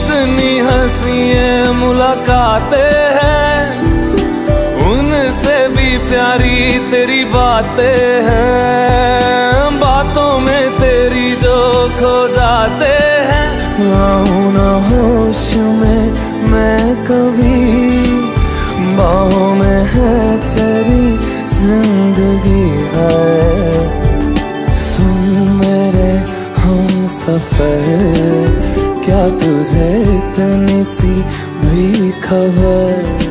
जितनी हंसी मुलाकातें हैं, उनसे भी प्यारी तेरी बातें हैं। बातों में तेरी जो खो जाते हैं, आऊं ना होश में मैं कभी, बाहों में है तेरी जिंदगी है। सुन मेरे हम सफर, क्या तुझे इतनी सी भी खबर